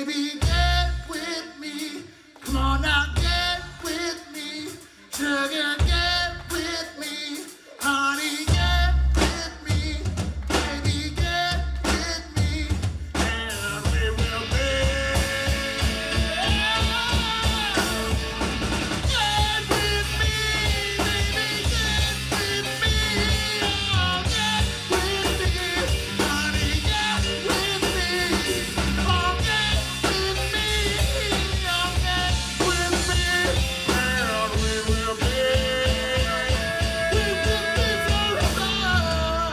Baby, get with me. Come on now, get with me. Sugar, get with me. Honey, get with me. Baby, get with me. And we will be. Get with me, baby, get with me. Oh, get with me. Honey, get with me. Oh, get with me. Oh, get with me. And we will be. We will be forever.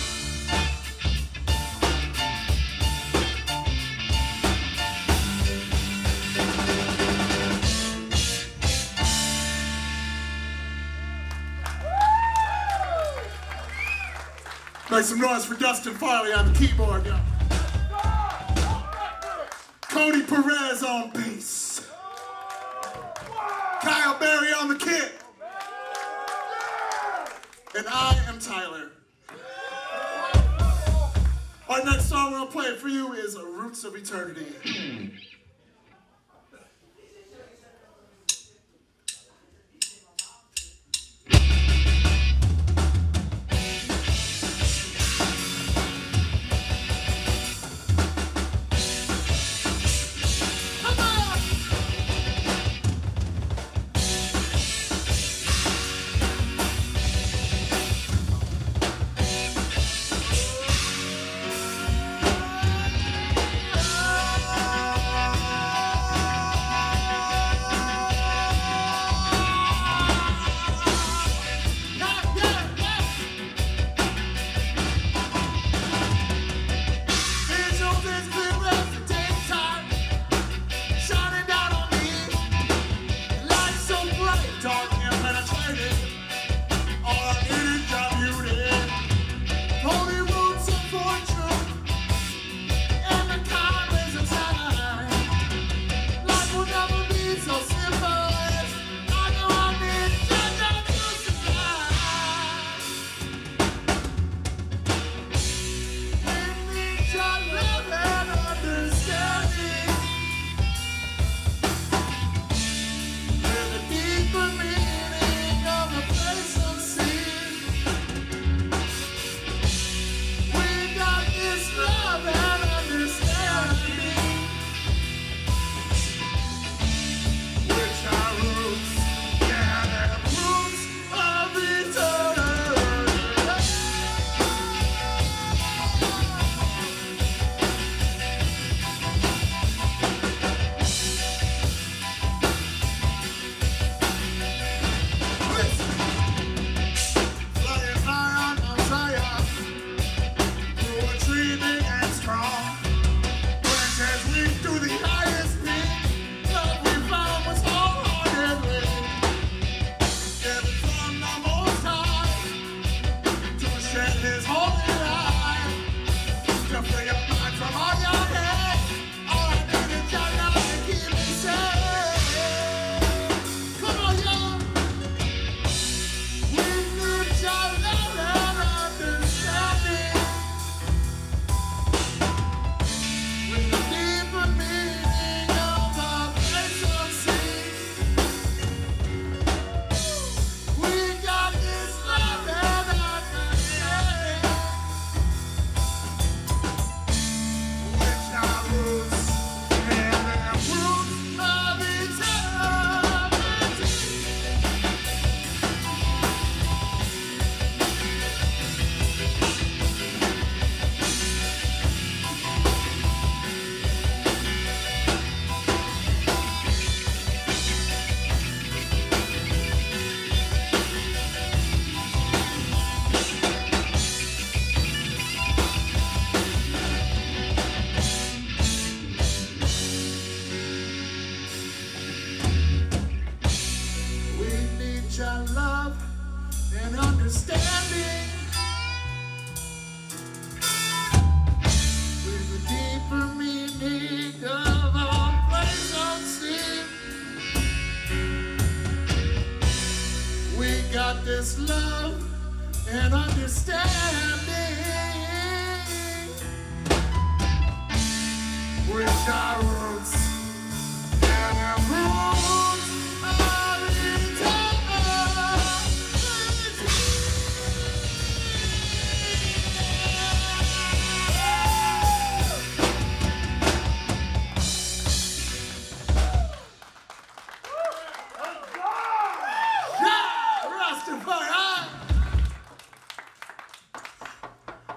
Make some noise for Dustin Farley on the keyboard, y'all. Cody Perez on bass. Kyle Berry on the kick. And I am Tyler. Our next song we'll play for you is Roots of Eternity. this love and understanding, which our roots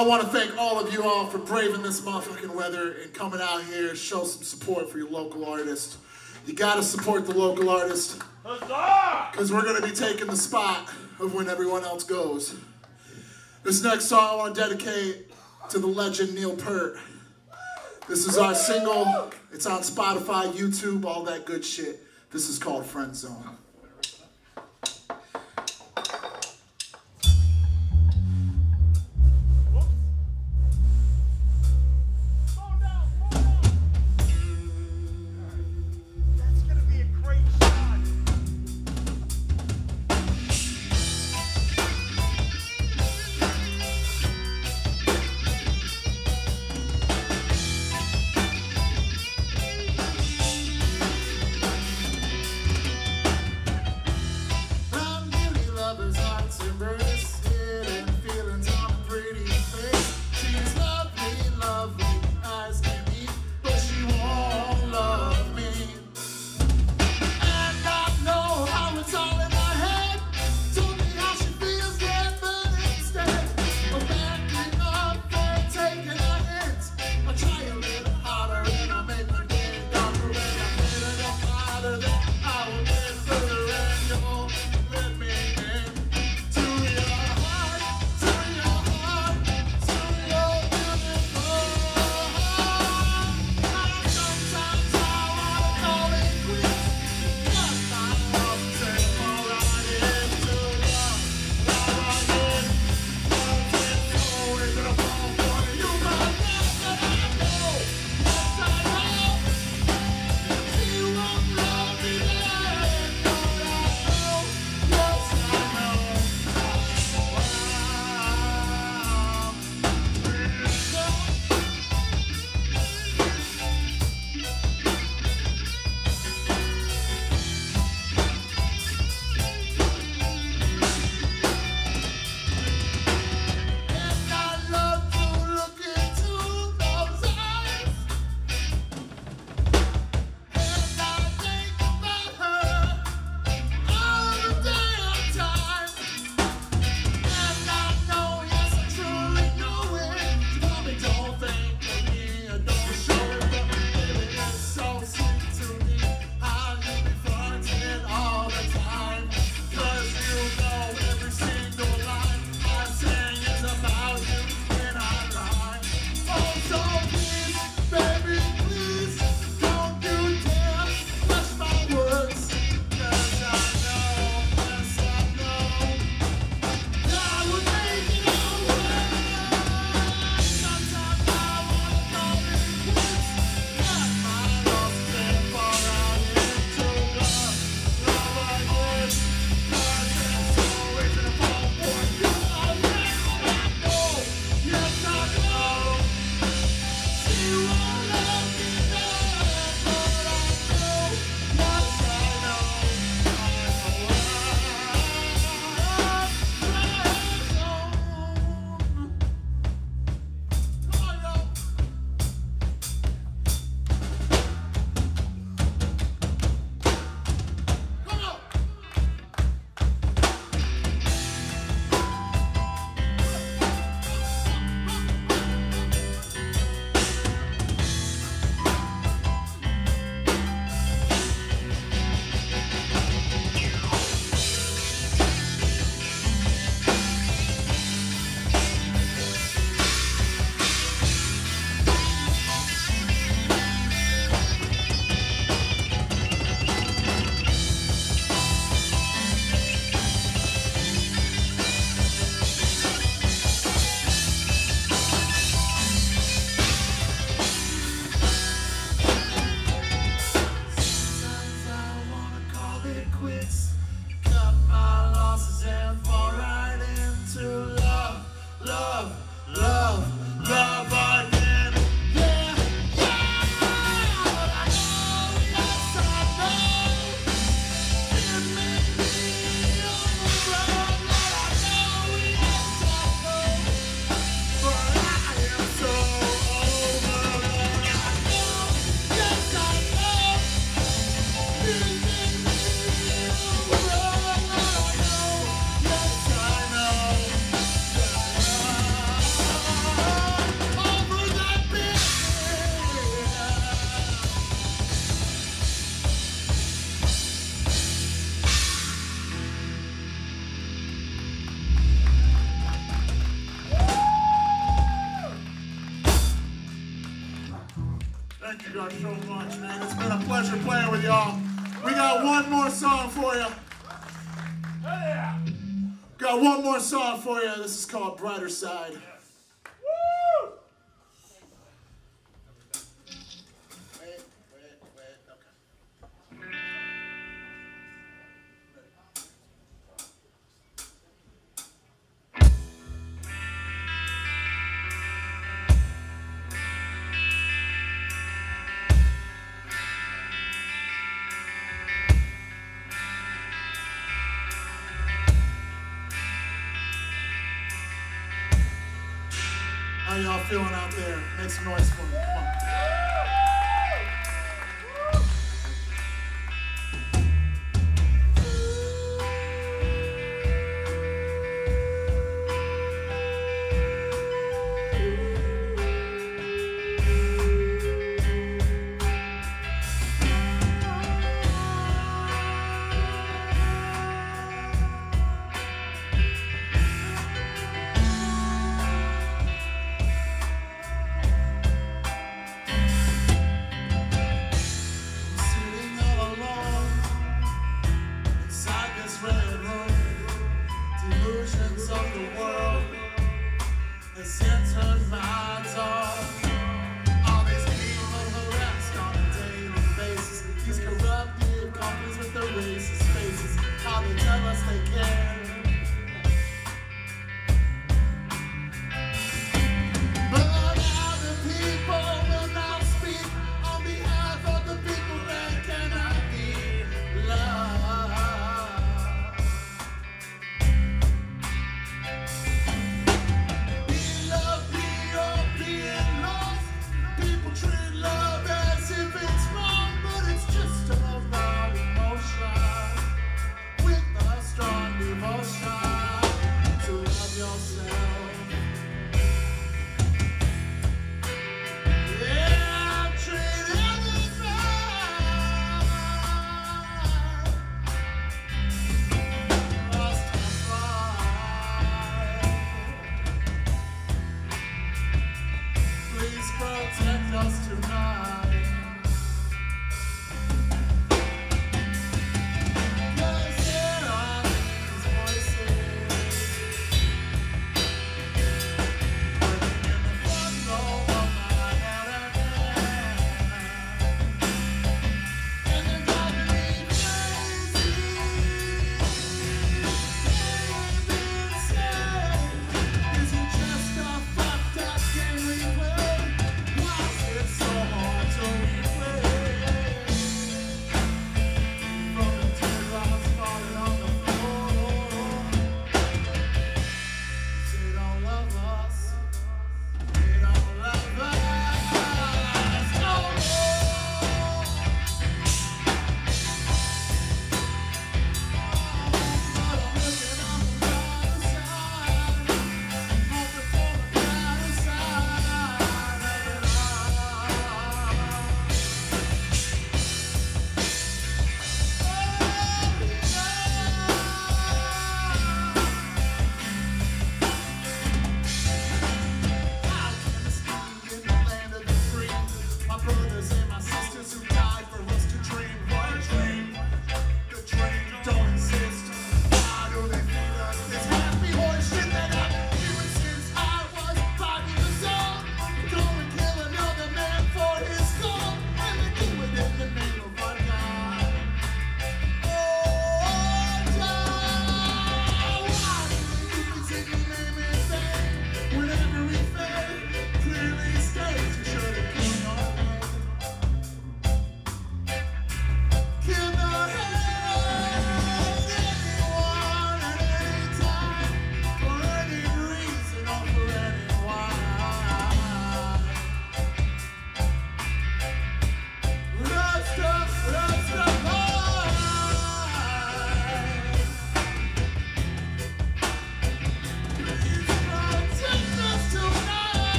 I want to thank all of you all for braving this motherfucking weather and coming out here, show some support for your local artist. You gotta support the local artist, because we're gonna be taking the spot of when everyone else goes. This next song I want to dedicate to the legend Neil Peart. This is our single. It's on Spotify, YouTube, all that good shit. This is called Friend Zone. guys so much, man. It's been a pleasure playing with y'all. We got one more song for you. Got one more song for you. This is called Brighter Side. How y'all feeling out there? Make some noise for me. Come on. Strong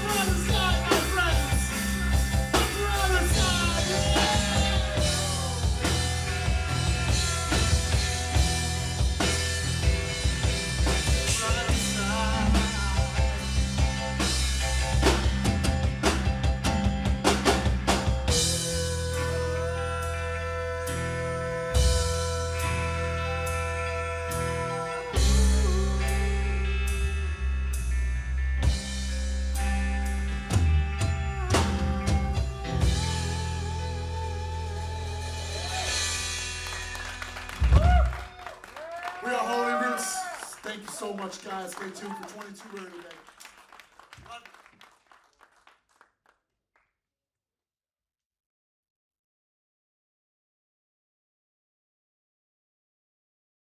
We are Holy Roots. Thank you so much, guys. Stay tuned for 22 Early.